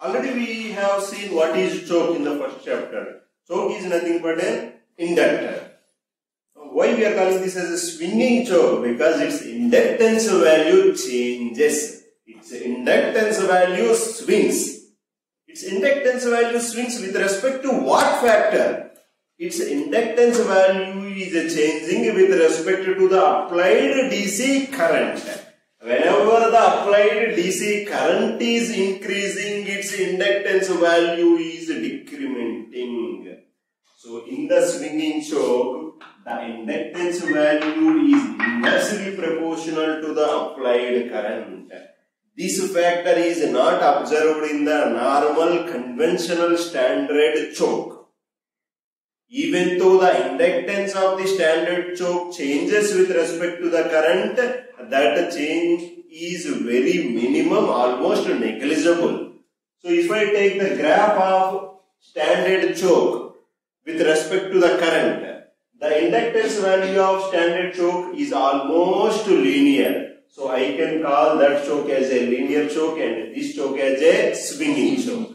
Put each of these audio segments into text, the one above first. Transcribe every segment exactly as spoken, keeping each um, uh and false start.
Already we have seen what is choke in the first chapter. Choke is nothing but an inductor. Why we are calling this as a swinging choke? Because its inductance value changes. Its inductance value swings. Its inductance value swings with respect to what factor? Its inductance value is changing with respect to the applied D C current. Whenever the applied D C current is increasing, its inductance value is decrementing. So in the swinging choke, the inductance value is inversely proportional to the applied current. This factor is not observed in the normal conventional standard choke. Even though the inductance of the standard choke changes with respect to the current, that change is very minimum, almost negligible. So if I take the graph of standard choke with respect to the current, the inductance value of standard choke is almost linear. So I can call that choke as a linear choke and this choke as a swinging choke.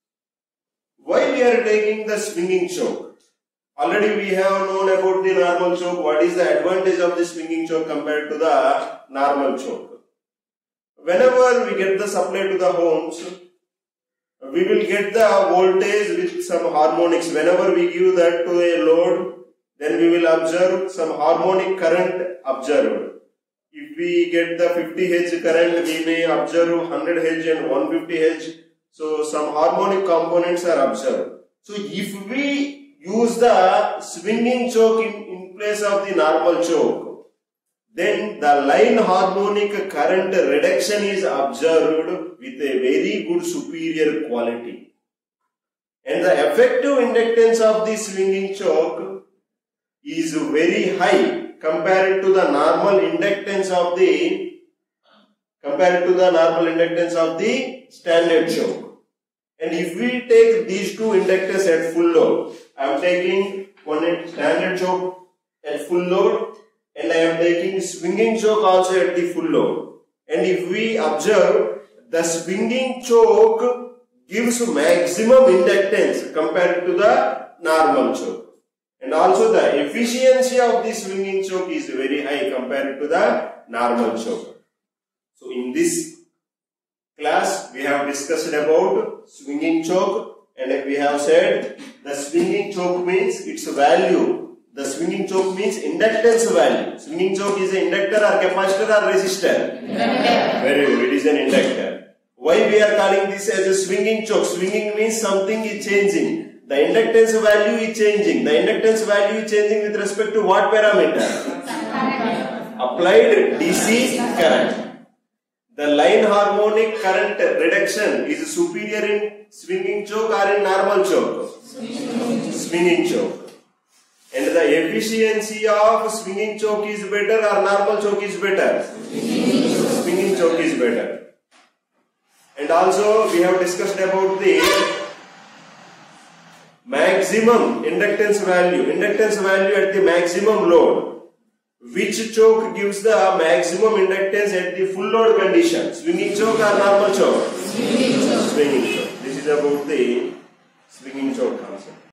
Why we are taking the swinging choke? Already we have known about the normal choke. What is the advantage of the swinging choke compared to the normal choke? Whenever we get the supply to the homes, we will get the voltage with some harmonics. Whenever we give that to a load, then we will observe some harmonic current observed. If we get the fifty hertz current, we may observe one hundred hertz and one hundred fifty hertz. So some harmonic components are observed. So if we use the swinging choke in, in place of the normal choke, then the line harmonic current reduction is observed with a very good superior quality. And the effective inductance of the swinging choke is very high compared to the normal inductance of the compared to the normal inductance of the standard choke. And if we take these two inductors at full load, I am taking one standard choke at full load and I am taking swinging choke also at the full load. And if we observe, the swinging choke gives maximum inductance compared to the normal choke. And also the efficiency of the swinging choke is very high compared to the normal choke. So in this class we have discussed about swinging choke, and we have said the swinging choke means its value. The swinging choke means inductance value. Swinging choke is an inductor or capacitor or resistor? Inductor. Very good, it is an inductor. Why we are calling this as a swinging choke? Swinging means something is changing. The inductance value is changing. The inductance value is changing with respect to what parameter? Applied D C current. The line harmonic current reduction is superior in swinging choke or in normal choke? Swinging, swinging choke. And the efficiency of swinging choke is better or normal choke is better? Swinging, swinging choke is better. And also we have discussed about the maximum inductance value. Inductance value at the maximum load. Which choke gives the maximum inductance at the full load condition? Swinging choke or normal choke? Swinging choke. Swinging choke. This is about the swinging choke concept.